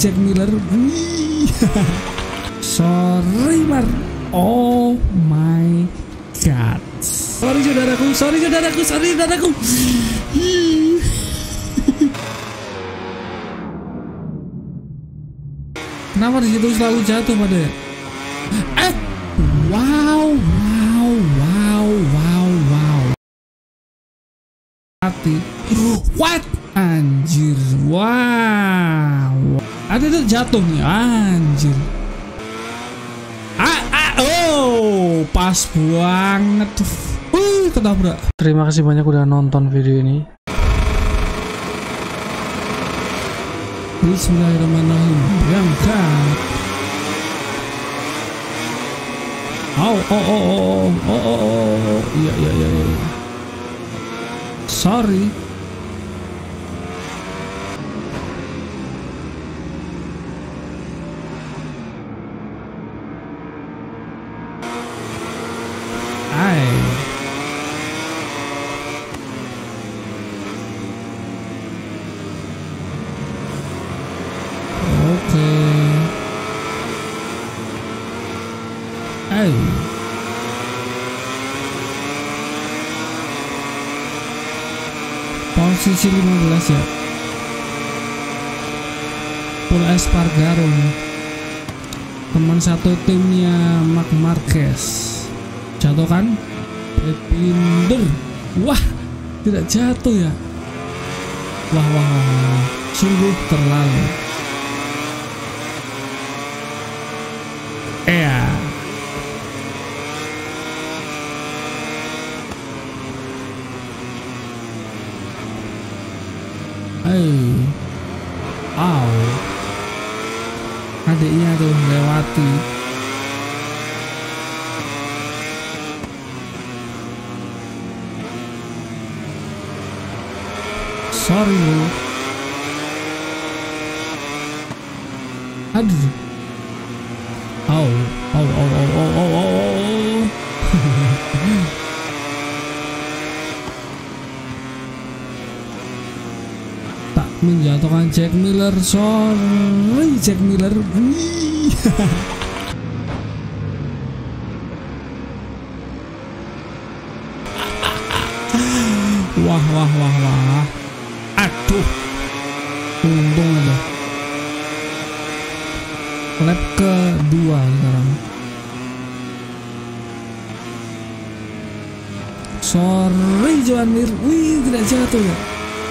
Jack Miller. Wih. Sorry Mar. Oh my god. Sorry saudaraku. Kenapa di situ selalu jatuh pada? Wow. Mati. What? Anjir. Wow. Ada tuh jatuh nih. Anjir. Oh, pas banget. Ketabrak. Terima kasih banyak udah nonton video ini. Bismillahirrahmanirrahim. Berangkat. Iya. Sorry. Posisi 15 ya. Paul Espargaro, teman satu timnya Marc Marquez. Jatuh kan? Binder. Wah, tidak jatuh ya. Wah. Sungguh terlalu. Adiknya tuh lewati. Sorry lo. Aduh. Menjatuhkan Jack Miller. Sorry Jack Miller. Wih. Wah. Aduh. Untung aja. Lap kedua sekarang. Sorry Joan Mir. Wih, tidak jatuh ya.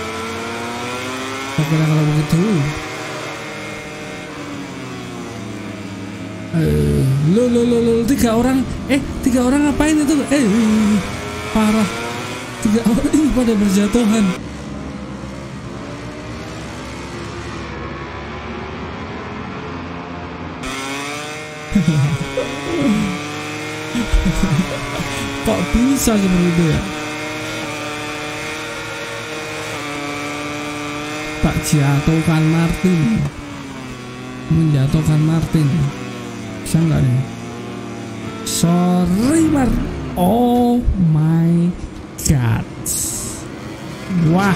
Oke lah kalau begitu. Lo 3 orang. 3 orang ngapain itu? Parah. 3 orang ini pada berjatuhan. Kok bisa seperti itu ya? Tak jatuhkan Martin. Menjatuhkan Martin. Bisa nggak nih? Sorry Mar. Oh my god. Wah.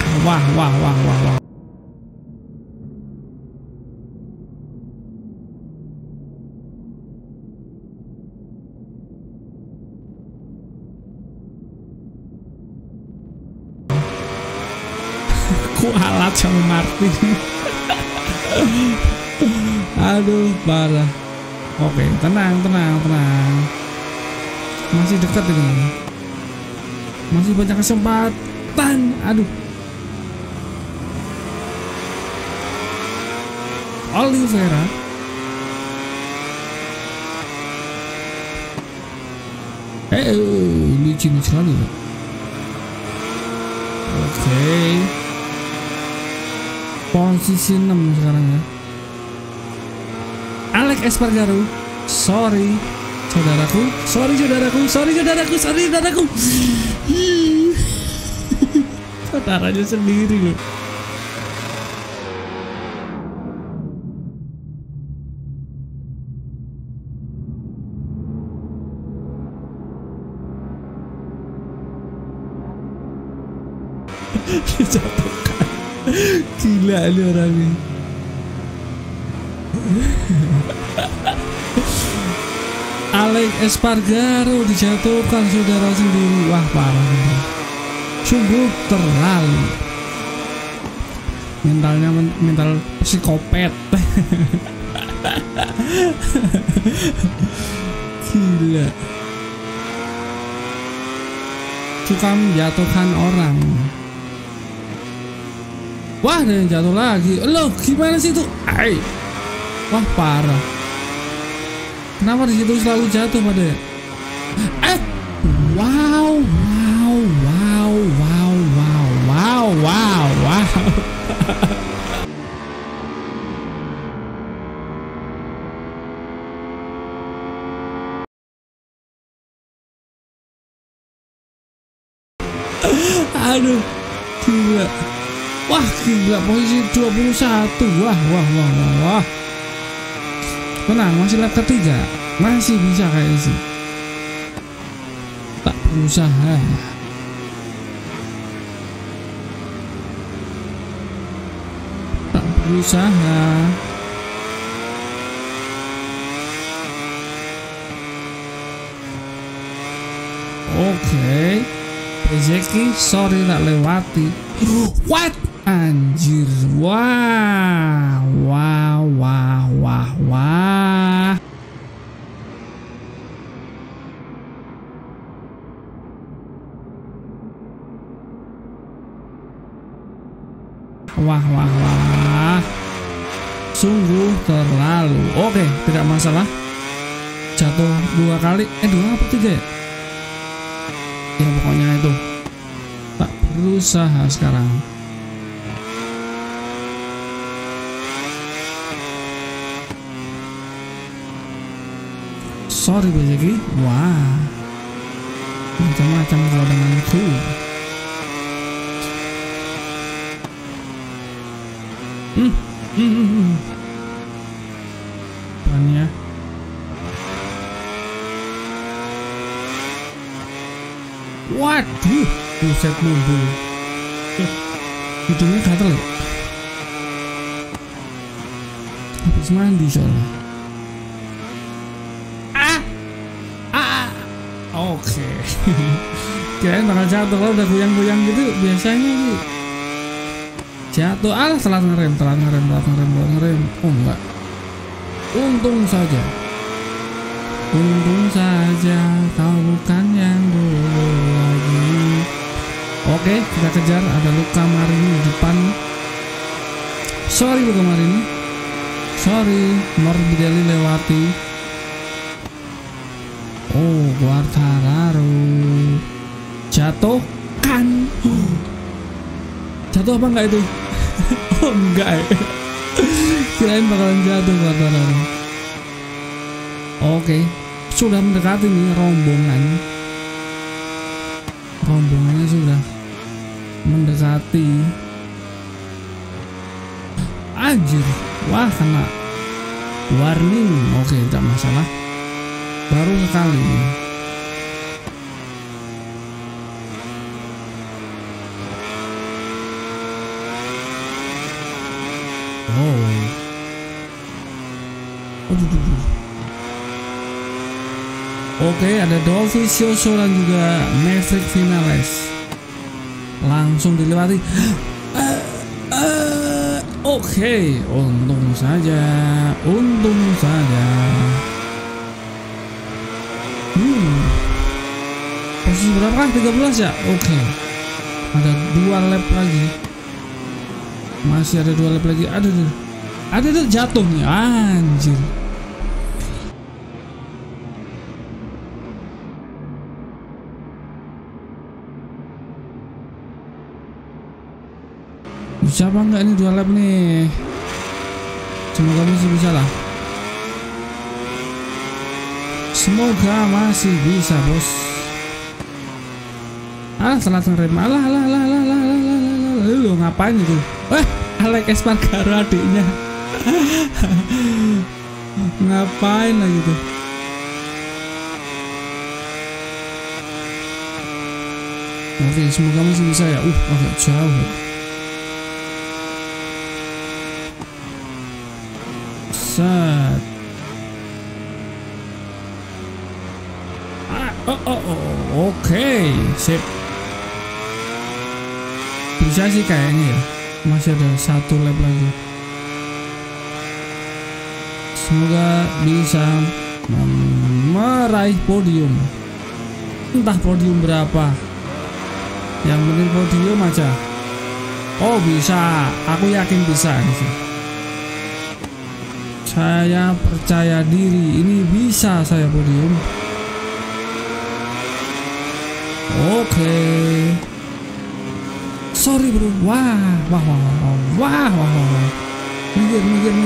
Kualat sama Martin. Aduh, parah. Oke, tenang. Masih dekat ini. Masih banyak kesempatan. Aduh. Oliveira. Licin sekali. Oke. Posisi 6 sekarang ya. Alex Espargaro. Sorry saudaraku. Saudaranya sendiri loh. Dijatuhkan. Gila ini orangnya. Alex Espargaro dijatuhkan saudara sendiri. Wah parah bener. Sungguh terlalu. Mentalnya mental psikopat. Gila. Suka menjatuhkan orang. Wah, ada yang jatuh lagi. Loh, gimana sih itu? Ay. Wah, parah. Kenapa di situ selalu jatuh pada? Wow, wow, wow, wow, wow, wow, wow, wow. Aduh, gila. Wah, gila, posisi 21. Wah, wah, wah, wah, wah. Tenang, masih lap ketiga. Masih bisa kayaknya sih. Tak berusaha. Tak berusaha. Oke. Rezeki, sorry tak lewati. What? Anjir. Wah. Wah, wah, wah, wah. Wah, wah, wah. Sungguh terlalu. Oke, tidak masalah. Jatuh 2 kali. 2 apa 3 ya? Ya pokoknya itu. Tak berusaha sekarang. Sorry Bejeki. Wah, macam-macam kalau denganku. Banyak. Waduh, buset mobil. Hidungnya gatel ya? Habis mandi soalnya. Oke. Kirain bakal jatuh. Kalau udah goyang-goyang gitu biasanya sih jatuh. Alah, telat ngerem. Oh enggak. Untung saja kau bukan yang dulu lagi. Oke, kita kejar. Ada Luca Marini di depan. Sorry Luca Marini. Sorry, Morbidelli lewati. Oh, Quartararo jatuhkan. Jatuh apa enggak itu? Oh enggak ya. Kirain bakalan jatuh Quartararo. Oke, sudah mendekati nih rombongan. Rombongannya sudah mendekati. Anjir, wah kena warning. Oke, tidak masalah. Baru sekali. Oh. Oke, ada Dovizioso dan juga Maverick Vinales. Langsung dilewati. Oke, untung saja. Posisi berapa? 13 ya? Oke. Ada 2 lap lagi. Masih ada 2 lap lagi. Ada jatuh nih. Anjir. Bisa apa enggak ini 2 lap nih? Semoga masih bisa lah. Semoga masih bisa, bos. Telat ngerem. Lu ngapain itu? Alex Espargaro adiknya. Ngapain lagi tuh? Oke, semoga masih bisa ya. Agak jauh. Set. Oke, sip. Bisa sih kayaknya ya. Masih ada 1 lap lagi. Semoga bisa meraih podium. Entah podium berapa. Yang penting podium aja. Oh bisa, aku yakin bisa sih. Saya percaya diri, ini bisa saya podium. Oke. Sorry bro. Wah. Minggir.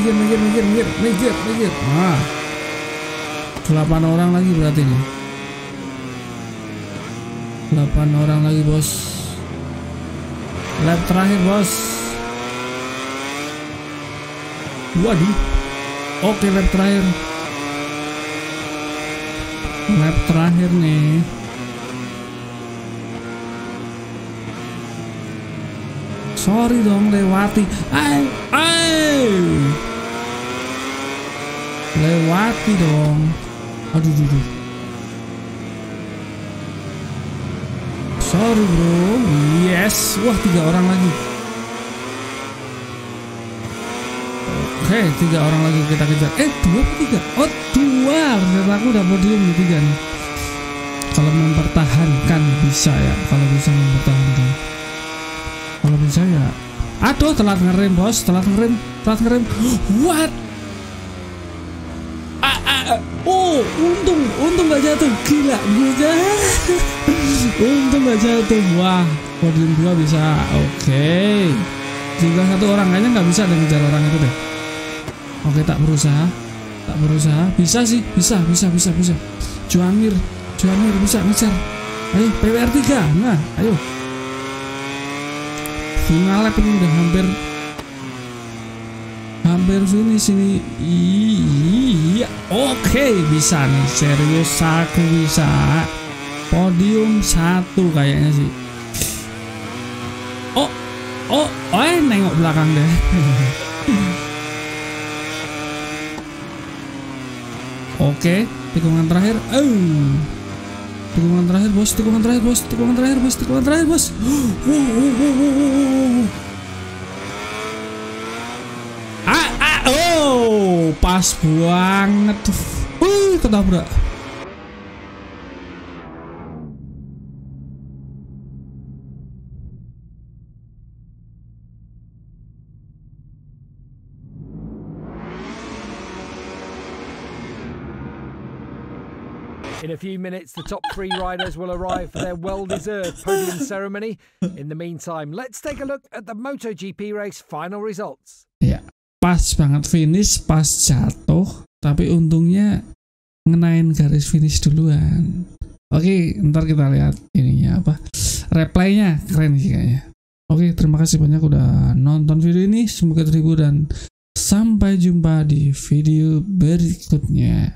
Nah. 8 orang lagi berarti nih. 8 orang lagi bos. Lap terakhir bos. Waduh. Oke, lap terakhir. Lap terakhir nih. Sorry dong, lewati. Lewati dong. Aduh. Sorry bro. Yes. Wah, 3 orang lagi. Oke, 3 orang lagi kita kejar. 2 atau 3? Oh, 2. Ternyata aku udah podium di 3 nih. Kalau mempertahankan bisa ya. Kalau bisa mempertahankan. Kalau bisa ya. Aduh, telat ngerem bos. Telat ngerem. What? Oh, untung gak jatuh. Gila, gue untung gak jatuh. Wah, podium 2 bisa. Oke. Juga 1 orang kayaknya nggak bisa ngejar orang itu deh. Oke, tak berusaha. Bisa sih, bisa. Juanmir bisa ngejar. Ayo, PWR 3. Nah, ayo. Final lap ini udah hampir finish ini. Iya, oke, bisa nih. Serius aku bisa. Podium 1 kayaknya sih. Nengok belakang deh. Oke, tikungan terakhir. Tikungan terakhir bos. Pas banget. Ketabrak. In a few minutes, the top 3 riders will arrive for their well-deserved podium ceremony. In the meantime, let's take a look at the MotoGP race final results. Ya, pas banget finish, pas jatuh, tapi untungnya ngenain garis finish duluan. Oke, ntar kita lihat ininya apa, replaynya. Keren sih kayaknya. Oke, terima kasih banyak udah nonton video ini. Semoga terhibur dan sampai jumpa di video berikutnya.